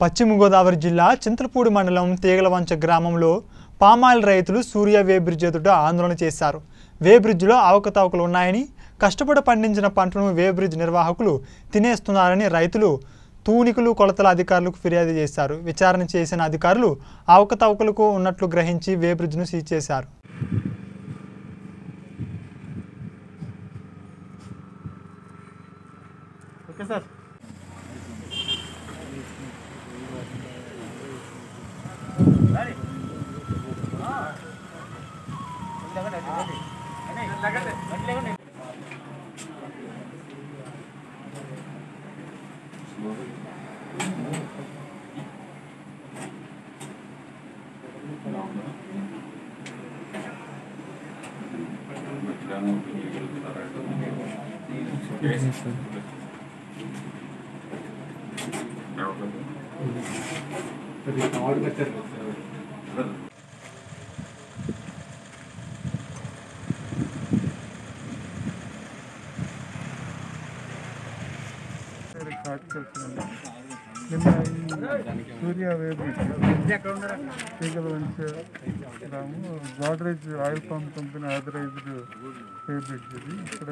పశ్చిమ గోదావరి జిల్లా చింతలపూడి మండలం తీగలవంచ గ్రామంలో పామాయిల్ రైతులు సూర్య వే బ్రిడ్జ్ ఎదుట ఆందోళన చేశారు. వే బ్రిడ్జ్లో అవకతవకలు ఉన్నాయని, కష్టపడి పండించిన పంటను వే బ్రిడ్జ్ నిర్వాహకులు తినేస్తున్నారని రైతులు తూనికలు కొలతల అధికారులకు ఫిర్యాదు చేశారు. విచారణ చేసిన అధికారులు అవకతవకలకు ఉన్నట్లు గ్రహించి వే బ్రిడ్జ్ను సీజ్ చేశారు. Okay sir. Surya weighbridge Teegalavancha గ్రామం Godrej oil pump company authorised weighbridge ఇది. ఇక్కడ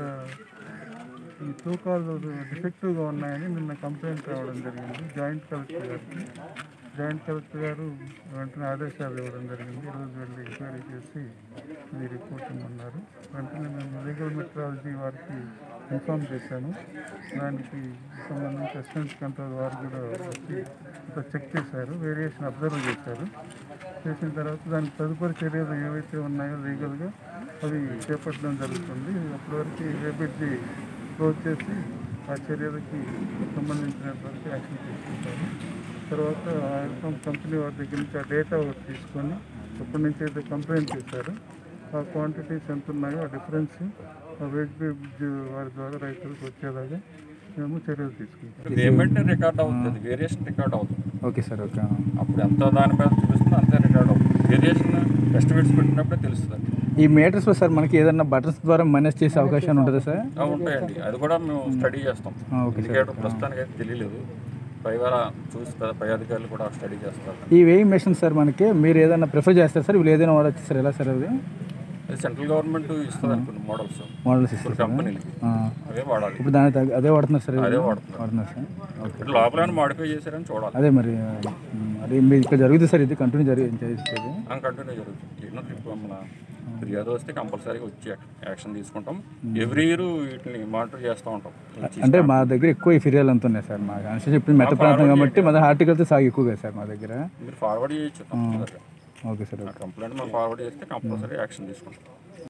ఈ తూకాలు డిఫెక్టివ్గా ఉన్నాయని నిన్న కంప్లైంట్ రావడం జరిగింది జాయింట్ కలెక్టర్ గారికి. జాయింట్ కలెక్టర్ గారు వెంటనే ఆదేశాలు ఇవ్వడం జరిగింది. ఈరోజు వెళ్ళి ఎంక్వైరీ చేసి ఇది రిపోర్ట్ ఇమ్మన్నారు. వెంటనే మేము లీగల్ మెట్రాలజీ వారికి ఇన్ఫామ్ చేశాను. దానికి సంబంధించి అసిస్టెంట్ కంట్రోల్ వారు కూడా వచ్చి చెక్ చేశారు, వేరియేషన్ అబ్జర్వ్ చేశారు. చేసిన తర్వాత దానికి తదుపరి చర్యలు ఏవైతే ఉన్నాయో లీగల్గా అవి చేపట్టడం జరుగుతుంది. అప్పటివరకు వే బ్రిడ్జి క్లోజ్ చేసి ఆ చర్యలకి సంబంధించినటువంటి యాక్షన్ తీసుకుంటారు. తర్వాత ఆయిల్ పంప్ కంపెనీ వారి దగ్గర నుంచి ఆ డేటా తీసుకొని ఎప్పటి నుంచి అయితే కంప్లైంట్ చేశారు ఆ క్వాంటిటీస్ ఎంత ఉన్నాయో ఆ డిఫరెన్స్ వే బ్రిడ్జ్ వారి ద్వారా రైతులకు వచ్చేలాగా మేము చర్యలు తీసుకుంటాం. పేమెంట్ రికార్డ్ అవుతుంది, వేరియేషన్ రికార్డ్ అవుతుంది. Okay sir. ఓకే. అప్పుడు ఎంత దానిపై చూపిస్తుందో అంతే రికార్డ్ అవుతుంది. వేరియేషన్ ఎస్టిమేట్స్ పెట్టినప్పుడే తెలుస్తుంది. ఈ మీటర్స్లో సార్ మనకి ఏదైనా బటన్స్ ద్వారా మైనస్ చేసే అవకాశం ఉంటుందా సార్? ఉంటాయండి, అది కూడా మేము స్టడీ చేస్తాం. ఇండికేటర్ ప్రస్తుతానికి అయితే తెలియలేదు, చూసి పై అధికారులు కూడా స్టడీ చేస్తారు. ఈ వేయింగ్ మెషిన్ సార్ మనకి మీరు ఏదైనా ప్రిఫర్ చేస్తారు సార్? వీళ్ళు ఏదైనా వాడచ్చు సార్? ఎలా సార్ అది? సెంట్రల్ గవర్నమెంట్ ఇస్తుంది అనుకున్న మోడల్స్ ఇస్తారు కంపెనీలకి, అవే వాడాలి. ఇప్పుడు దాని అదే వాడుతున్నారు సార్? అదే వాడుతున్నారు సార్. ఓకే, లోపల మాడిఫై చేశారని చూడాలి. అదే మరి అది మీరు ఇక్కడ జరుగుతుంది సార్? ఇది కంటిన్యూ కంటిన్యూ జరుగుతుంది. మన ఫిర్యాదు వస్తే కంపల్సరీగా వచ్చి యాక్షన్ తీసుకుంటాం. ఎవ్రీ ఇయర్ వీటిని మానిటర్ చేస్తూ ఉంటాం. అంటే మా దగ్గర ఎక్కువ ఈ ఫిర్యాదులు అంత ఉన్నాయి సార్. మా కాన్స్టిట్యూషన్ ఇప్పుడు మెట్ట ప్రాంతం కాబట్టి మన హార్టికల్తో సాగు ఎక్కువగా సార్ మా దగ్గర. మీరు ఫార్వర్డ్ చేయొచ్చు. Okay sir. కంప్లైంట్ మనం ఫార్వర్డ్ చేస్తే కంపల్సరీ యాక్షన్ తీసుకుంటాం.